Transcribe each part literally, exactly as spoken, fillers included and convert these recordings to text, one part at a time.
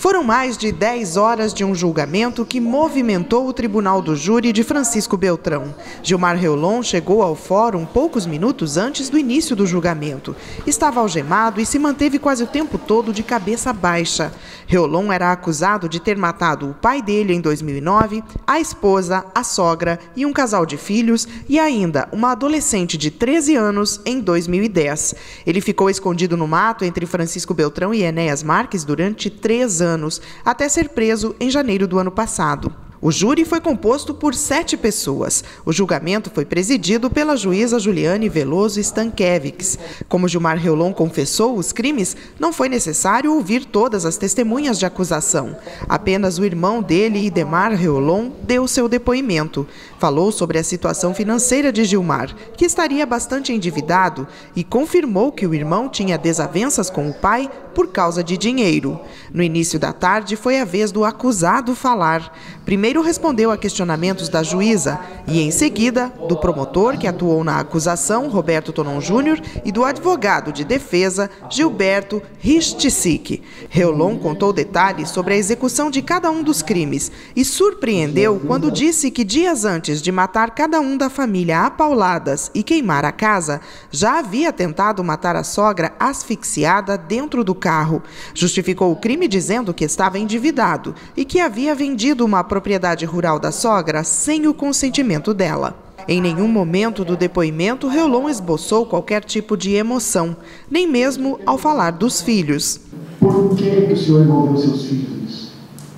Foram mais de dez horas de um julgamento que movimentou o Tribunal do Júri de Francisco Beltrão. Gilmar Reolon chegou ao fórum poucos minutos antes do início do julgamento. Estava algemado e se manteve quase o tempo todo de cabeça baixa. Reolon era acusado de ter matado o pai dele em dois mil e nove, a esposa, a sogra e um casal de filhos e ainda uma adolescente de treze anos em dois mil e dez. Ele ficou escondido no mato entre Francisco Beltrão e Enéas Marques durante três anos, até ser preso em janeiro do ano passado. O júri foi composto por sete pessoas. O julgamento foi presidido pela juíza Juliane Veloso Stankiewicz. Como Gilmar Reolon confessou os crimes, não foi necessário ouvir todas as testemunhas de acusação. Apenas o irmão dele, Idemar Reolon, deu seu depoimento. Falou sobre a situação financeira de Gilmar, que estaria bastante endividado, e confirmou que o irmão tinha desavenças com o pai por causa de dinheiro. No início da tarde, foi a vez do acusado falar. Primeiro respondeu a questionamentos da juíza e, em seguida, do promotor que atuou na acusação, Roberto Tonon Júnior, e do advogado de defesa, Gilberto Ristisik. Reolon contou detalhes sobre a execução de cada um dos crimes e surpreendeu quando disse que dias antes de matar cada um da família a pauladas e queimar a casa, já havia tentado matar a sogra asfixiada dentro do carro. Justificou o crime dizendo que estava endividado e que havia vendido uma propriedade rural da sogra sem o consentimento dela. Em nenhum momento do depoimento, Reolon esboçou qualquer tipo de emoção, nem mesmo ao falar dos filhos. Por que o senhor envolveu seus filhos nisso?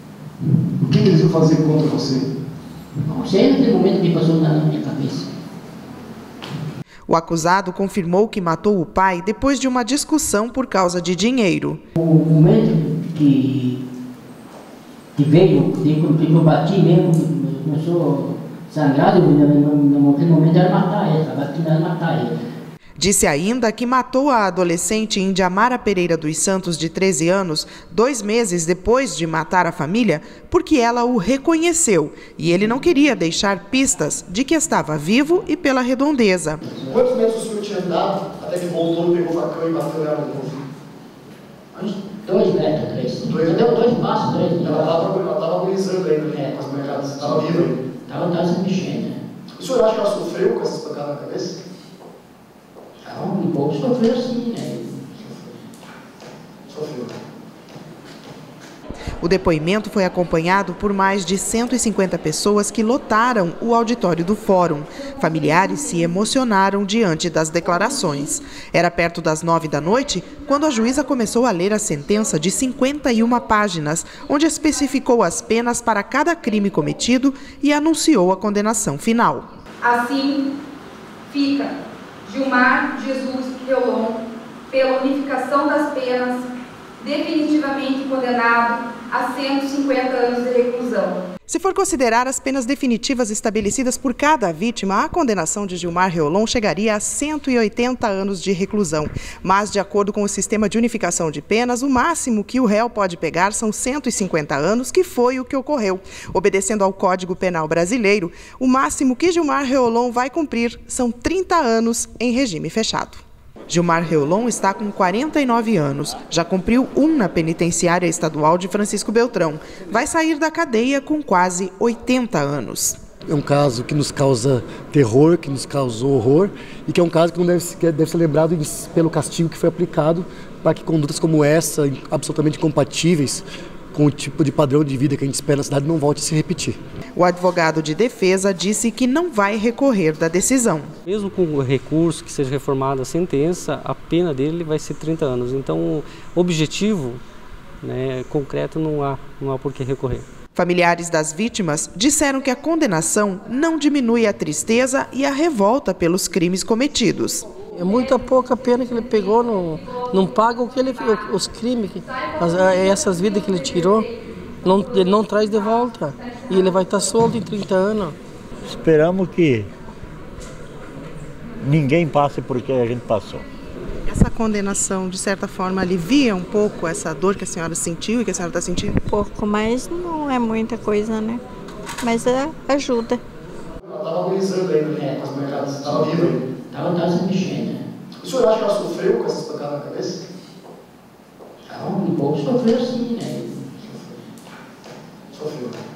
O que eles iam fazer contra você? Não sei, naquele momento que passou na minha cabeça. O acusado confirmou que matou o pai depois de uma discussão por causa de dinheiro. O momento que, que veio, que eu bati mesmo, começou a sangrar, naquele momento era matar ele, estava tentando matar ele. Disse ainda que matou a adolescente Indiamara Pereira dos Santos, de treze anos, dois meses depois de matar a família, porque ela o reconheceu e ele não queria deixar pistas de que estava vivo e pela redondeza. Quantos metros o senhor tinha andado até que voltou, pegou o facão e bateu ela de novo? Dois metros, três. Dois, deu dois passos, três. Ela estava agonizando ainda, né? Com as pancadas. Estava viva ainda. Estava se mexendo, né? O senhor acha que ela sofreu com essas pancadas na cabeça? Um pouco sofreu sim, né? Sofreu. O depoimento foi acompanhado por mais de cento e cinquenta pessoas que lotaram o auditório do fórum. Familiares se emocionaram diante das declarações. Era perto das nove da noite quando a juíza começou a ler a sentença de cinquenta e uma páginas, onde especificou as penas para cada crime cometido e anunciou a condenação final. Assim, fica Gilmar Jesus Reolon, pela unificação das penas, definitivamente condenado a cento e cinquenta anos de reclusão. Se for considerar as penas definitivas estabelecidas por cada vítima, a condenação de Gilmar Reolon chegaria a cento e oitenta anos de reclusão. Mas, de acordo com o sistema de unificação de penas, o máximo que o réu pode pegar são cento e cinquenta anos, que foi o que ocorreu. Obedecendo ao Código Penal brasileiro, o máximo que Gilmar Reolon vai cumprir são trinta anos em regime fechado. Gilmar Reolon está com quarenta e nove anos, já cumpriu um na penitenciária estadual de Francisco Beltrão. Vai sair da cadeia com quase oitenta anos. É um caso que nos causa terror, que nos causou horror e que é um caso que não deve, que deve ser lembrado pelo castigo que foi aplicado para que condutas como essa, absolutamente incompatíveis com o tipo de padrão de vida que a gente espera na cidade, não volte a se repetir. O advogado de defesa disse que não vai recorrer da decisão. Mesmo com o recurso que seja reformada a sentença, a pena dele vai ser trinta anos. Então, objetivo, né, concreto, não há, não há por que recorrer. Familiares das vítimas disseram que a condenação não diminui a tristeza e a revolta pelos crimes cometidos. É muita pouca pena que ele pegou, não, não paga o que ele, os crimes, as, essas vidas que ele tirou, não, ele não traz de volta. E ele vai estar solto em trinta anos. Esperamos que ninguém passe por que a gente passou. Essa condenação, de certa forma, alivia um pouco essa dor que a senhora sentiu e que a senhora está sentindo? Um pouco, mas não é muita coisa, né? Mas é, ajuda. Ela estava agonizando ainda, né? Com as pancadas. Estava viva ainda. Estava se mexendo, né? O senhor acha que ela sofreu com essas pancadas na cabeça? Um pouco sofreu sim, né? sexta-feira.